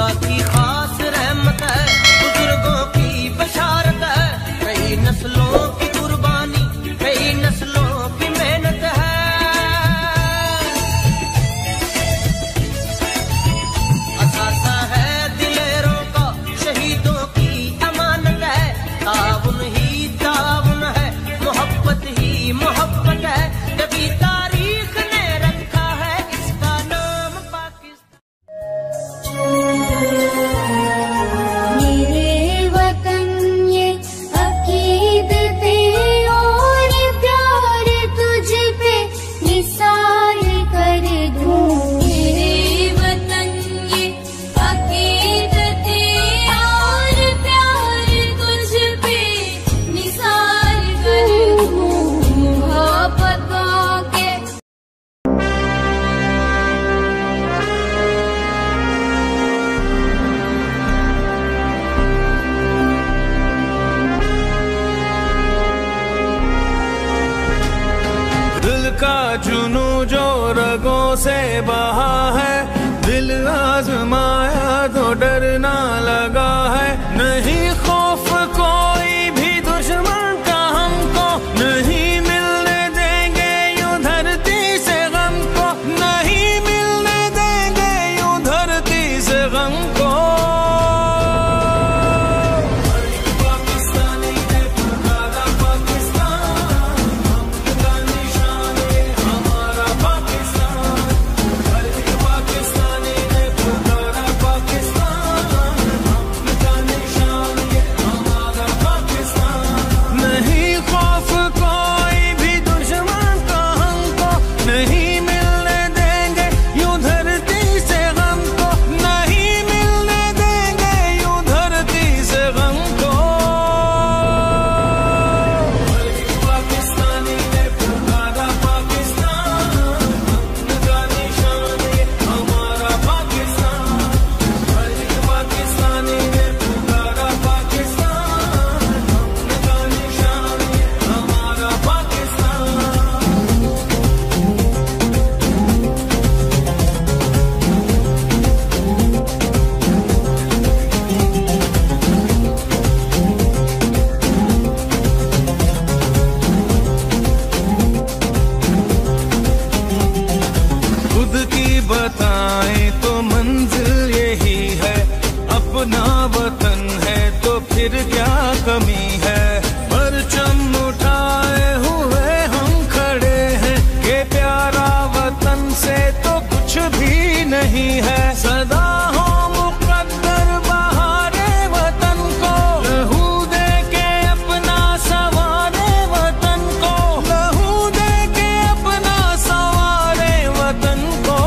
खुदा की खास रहमत है, बुजुर्गों की बशारत है, कई नस्लों की कुर्बानी, कई नस्लों की मेहनत है। असासा है दिलेरों का, शहीदों की अमानत है, ताउन ही ताउन है, मोहब्बत ही मोहब्बत है, कभी तारीख ने रखा है इसका नाम पाकिस्तान। मेरे वतन ये अकीदतें और प्यार तुझ पे निसार कर दूं। मेरे वतन ये अकीदतें और प्यार तुझ पे निसार कर दूं। मोहब्बतों के दिल का जुनू जो रगों से बहा है, दिल आजमाया तो डरना लगा है। नहीं खौफ कोई भी दुश्मन का हमको, नहीं मिलने देंगे यूं धरती से गम को, नहीं मिलने देंगे यूं धरती से गम को। पाकिस्तानी है पुकारा पाकिस्तान, का निशान ये हमारा पाकिस्तान। पाकिस्तानी है पुकारा पाकिस्तान, का निशान ये हमारा पाकिस्तान। नहीं खौफ कोई भी दुश्मन का हमको, नहीं मिलने देंगे यूं धरती से गम को, नहीं मिलने देंगे यूं धरती से गम को। पाकिस्तानी ने पुकारा पाकिस्तान, का निशान ये हमारा पाकिस्तान। पाकिस्तानी ने पुकारा पाकिस्तान, का निशान ये हमारा पाकिस्तान। खुद की बताएं तो मंजिल यही है, अपना वतन है तो फिर क्या कमी है। परचम उठाए हुए हम खड़े हैं, के प्यारा वतन से तो कुछ भी नहीं है। सदा हो मुकद्दर बहारे वतन को, लहू दे के अपना सवारे वतन को, लहू दे के अपना सवारे वतन को।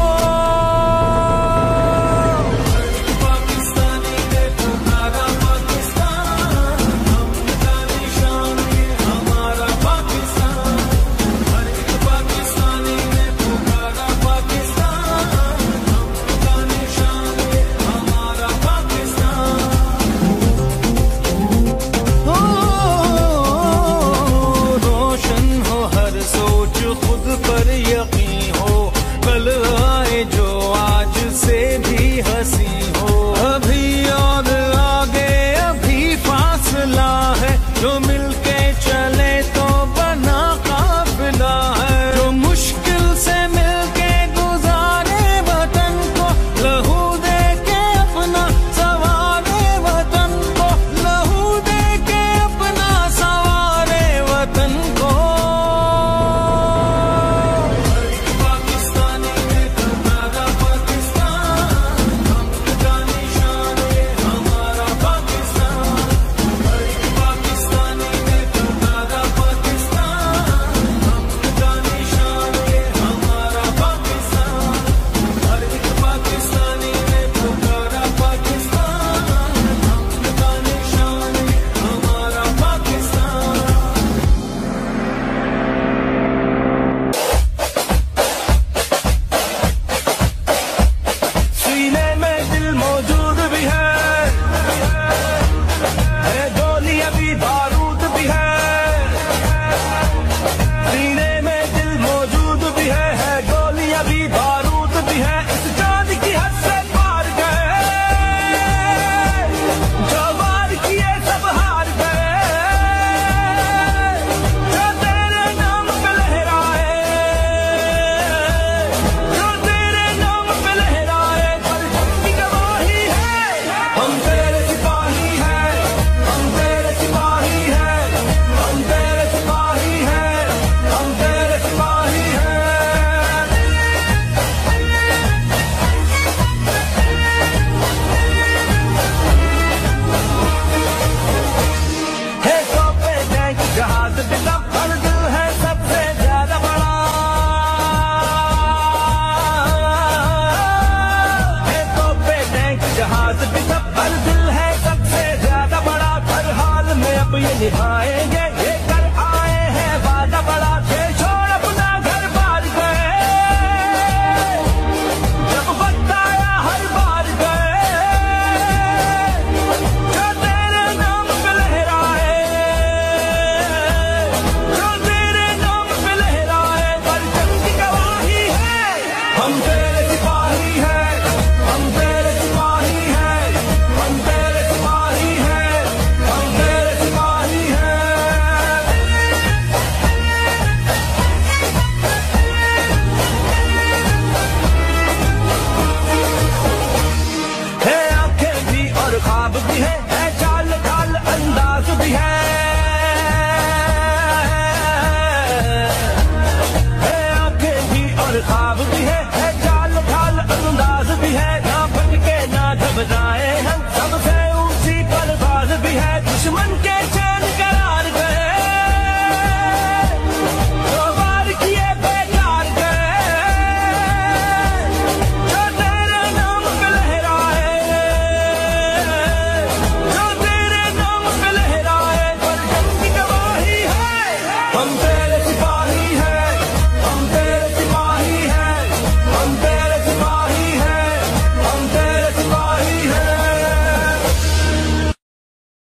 पाकिस्तानी ने पुकारा पाकिस्तान, निभाएंगे